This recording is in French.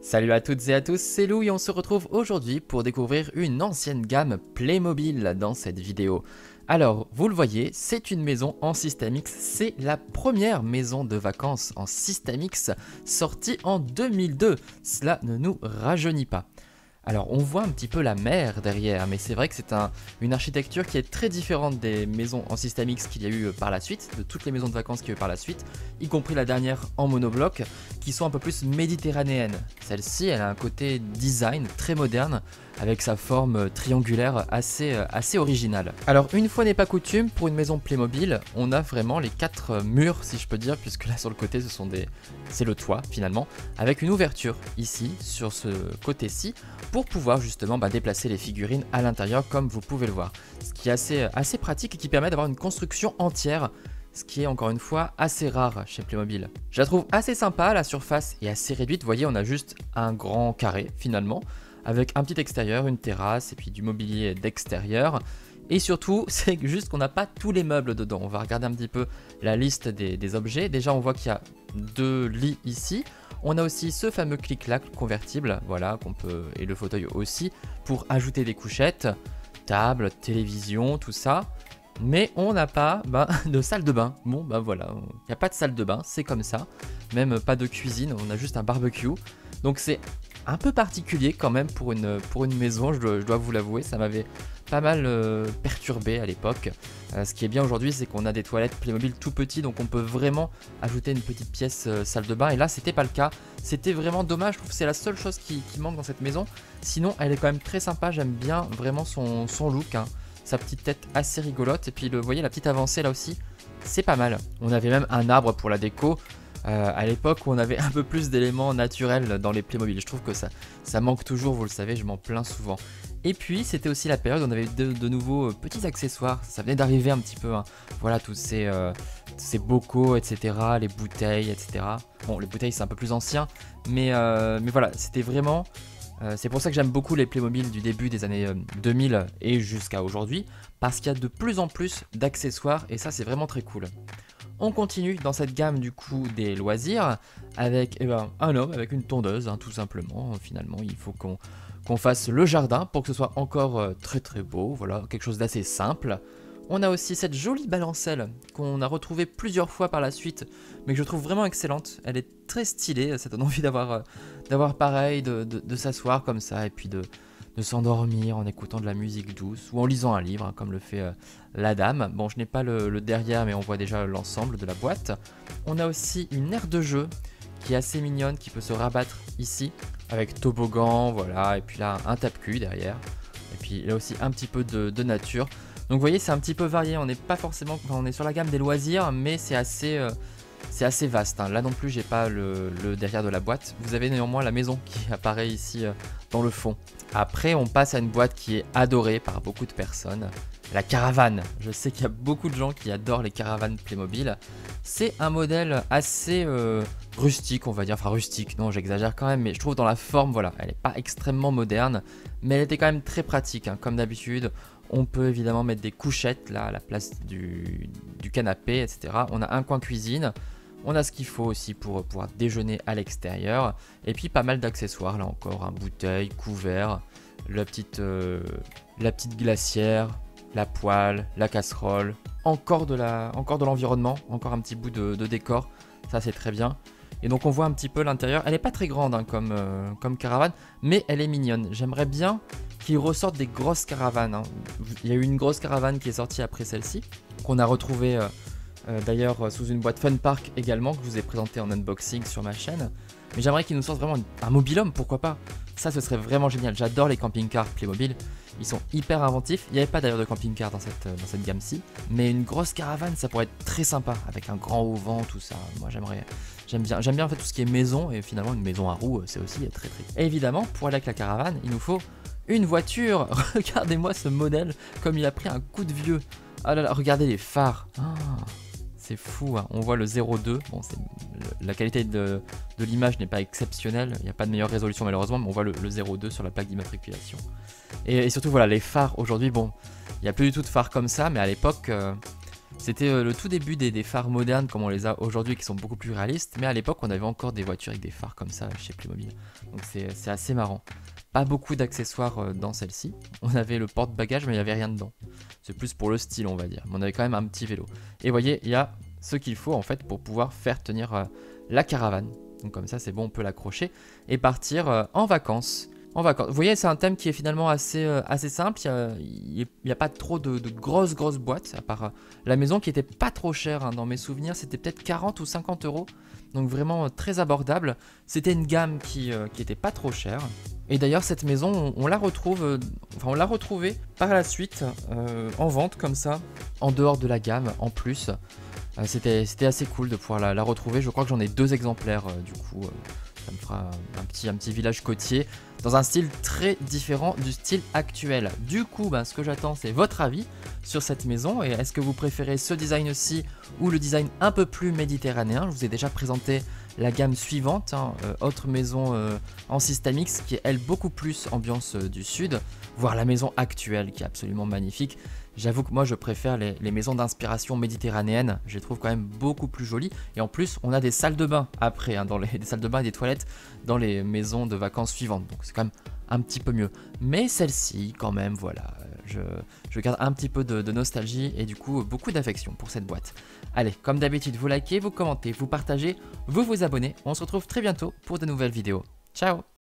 Salut à toutes et à tous, c'est Lou et on se retrouve aujourd'hui pour découvrir une ancienne gamme Playmobil dans cette vidéo. Alors, vous le voyez, c'est une maison en System X, c'est la première maison de vacances en System X sortie en 2002, cela ne nous rajeunit pas. Alors on voit un petit peu la mer derrière, mais c'est vrai que c'est une architecture qui est très différente des maisons en System X qu'il y a eu par la suite, de toutes les maisons de vacances qu'il y a eu par la suite, y compris la dernière en monobloc, qui sont un peu plus méditerranéennes. Celle-ci, elle a un côté design très moderne, avec sa forme triangulaire assez originale. Alors une fois n'est pas coutume, pour une maison Playmobil, on a vraiment les 4 murs si je peux dire, puisque là sur le côté c'est le toit finalement, avec une ouverture ici, sur ce côté-ci, pour pouvoir justement déplacer les figurines à l'intérieur comme vous pouvez le voir. Ce qui est assez pratique et qui permet d'avoir une construction entière, ce qui est encore une fois assez rare chez Playmobil. Je la trouve assez sympa, la surface est assez réduite, vous voyez on a juste un grand carré finalement, avec un petit extérieur, une terrasse et puis du mobilier d'extérieur. Et surtout, c'est juste qu'on n'a pas tous les meubles dedans. On va regarder un petit peu la liste des objets. Déjà, on voit qu'il y a 2 lits ici. On a aussi ce fameux clic-clac convertible, voilà, et le fauteuil aussi, pour ajouter des couchettes, table, télévision, tout ça. Mais on n'a pas de salle de bain. Bon, voilà, il n'y a pas de salle de bain, c'est comme ça. Même pas de cuisine, on a juste un barbecue. Donc c'est un peu particulier quand même pour une maison, je dois vous l'avouer, ça m'avait pas mal perturbé à l'époque. Ce qui est bien aujourd'hui, c'est qu'on a des toilettes Playmobil tout petits, donc on peut vraiment ajouter une petite pièce salle de bain. Et là, c'était pas le cas. C'était vraiment dommage, je trouve que c'est la seule chose qui manque dans cette maison. Sinon, elle est quand même très sympa, j'aime bien vraiment son look, hein. Sa petite tête assez rigolote. Et puis, vous voyez, la petite avancée là aussi, c'est pas mal. On avait même un arbre pour la déco. À l'époque où on avait un peu plus d'éléments naturels dans les Playmobil. Je trouve que ça manque toujours, vous le savez, je m'en plains souvent. Et puis c'était aussi la période où on avait de nouveaux petits accessoires, ça venait d'arriver un petit peu, hein. Voilà, tous ces bocaux, etc., les bouteilles, etc. Bon, les bouteilles c'est un peu plus ancien, mais voilà, c'était vraiment... c'est pour ça que j'aime beaucoup les Playmobil du début des années 2000 et jusqu'à aujourd'hui, parce qu'il y a de plus en plus d'accessoires et ça c'est vraiment très cool. On continue dans cette gamme du coup des loisirs avec un homme avec une tondeuse, hein, tout simplement. Finalement, il faut qu'on fasse le jardin pour que ce soit encore très très beau. Voilà, quelque chose d'assez simple. On a aussi cette jolie balancelle qu'on a retrouvée plusieurs fois par la suite, mais que je trouve vraiment excellente. Elle est très stylée, ça donne envie d'avoir pareil, de s'asseoir comme ça et puis de s'endormir en écoutant de la musique douce ou en lisant un livre, hein, comme le fait la dame. Bon, je n'ai pas le derrière, mais on voit déjà l'ensemble de la boîte. On a aussi une aire de jeu qui est assez mignonne, qui peut se rabattre ici, avec toboggan, voilà, et puis là, un tape-cul derrière. Et puis là aussi, un petit peu de nature. Donc vous voyez, c'est un petit peu varié, on n'est pas forcément... Enfin, on est sur la gamme des loisirs, mais c'est assez vaste, hein. Là non plus, j'ai pas le derrière de la boîte. Vous avez néanmoins la maison qui apparaît ici dans le fond. Après, on passe à une boîte qui est adorée par beaucoup de personnes. La caravane. Je sais qu'il y a beaucoup de gens qui adorent les caravanes Playmobil. C'est un modèle assez rustique, on va dire. Enfin, rustique, non, j'exagère quand même. Mais je trouve dans la forme, voilà, elle n'est pas extrêmement moderne. Mais elle était quand même très pratique, hein. Comme d'habitude, on peut évidemment mettre des couchettes là à la place du canapé, etc. On a un coin cuisine. On a ce qu'il faut aussi pour pouvoir déjeuner à l'extérieur. Et puis pas mal d'accessoires là encore, hein, bouteilles, couverts, la petite glacière, la poêle, la casserole, encore de l'environnement, encore un petit bout de décor. Ça c'est très bien. Et donc on voit un petit peu l'intérieur. Elle n'est pas très grande, hein, comme caravane, mais elle est mignonne. J'aimerais bien qu'ils ressortent des grosses caravanes, hein. Il y a eu une grosse caravane qui est sortie après celle-ci, qu'on a retrouvée... d'ailleurs sous une boîte Fun Park également, que je vous ai présenté en unboxing sur ma chaîne. Mais j'aimerais qu'ils nous sortent vraiment un mobil-home, pourquoi pas. Ça, ce serait vraiment génial. J'adore les camping-cars Playmobil. Ils sont hyper inventifs. Il n'y avait pas d'ailleurs de camping-car dans cette gamme-ci. Mais une grosse caravane, ça pourrait être très sympa. Avec un grand auvent, tout ça. Moi, j'aime bien en fait tout ce qui est maison. Et finalement, une maison à roues, c'est aussi très très... Et évidemment, pour aller avec la caravane, il nous faut une voiture. Regardez-moi ce modèle, comme il a pris un coup de vieux. Ah là là, regardez les phares. C'est fou, hein. On voit le 02, bon, la qualité de l'image n'est pas exceptionnelle, il n'y a pas de meilleure résolution malheureusement, mais on voit le 02 sur la plaque d'immatriculation. Et surtout voilà, les phares aujourd'hui, bon, il n'y a plus du tout de phares comme ça, mais à l'époque, C'était le tout début des phares modernes comme on les a aujourd'hui qui sont beaucoup plus réalistes, mais à l'époque on avait encore des voitures avec des phares comme ça chez Playmobil. Donc c'est assez marrant. Pas beaucoup d'accessoires dans celle-ci. On avait le porte-bagages mais il n'y avait rien dedans. C'est plus pour le style on va dire, mais on avait quand même un petit vélo. Et vous voyez, il y a ce qu'il faut en fait pour pouvoir faire tenir la caravane. Donc comme ça c'est bon, on peut l'accrocher et partir en vacances. Vous voyez, c'est un thème qui est finalement assez simple. Il n'y a pas trop de grosses boîtes, à part la maison qui était pas trop chère. Hein. Dans mes souvenirs, c'était peut-être 40 ou 50 euros. Donc vraiment très abordable. C'était une gamme qui était pas trop chère. Et d'ailleurs, cette maison, on la retrouve, on l'a retrouvée par la suite en vente comme ça, en dehors de la gamme, en plus. C'était assez cool de pouvoir la retrouver. Je crois que j'en ai 2 exemplaires du coup. Ça me fera un petit village côtier dans un style très différent du style actuel. Du coup, ce que j'attends, c'est votre avis sur cette maison. Et est-ce que vous préférez ce design-ci ou le design un peu plus méditerranéen? Je vous ai déjà présenté la gamme suivante, autre maison en System X qui est elle beaucoup plus ambiance du sud, voire la maison actuelle qui est absolument magnifique. J'avoue que moi je préfère les maisons d'inspiration méditerranéenne, je les trouve quand même beaucoup plus jolies. Et en plus on a des salles de bain après, des salles de bain et des toilettes dans les maisons de vacances suivantes. Donc c'est quand même un petit peu mieux. Mais celle-ci quand même, voilà, je garde un petit peu de nostalgie et du coup beaucoup d'affection pour cette boîte. Allez, comme d'habitude, vous likez, vous commentez, vous partagez, vous vous abonnez. On se retrouve très bientôt pour de nouvelles vidéos. Ciao!